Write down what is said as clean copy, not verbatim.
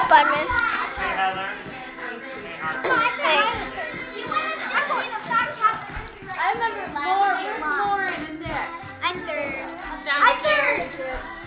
Bunman. Hey, Heather. Hey. I remember Lauren and Nick. I'm third. I'm third.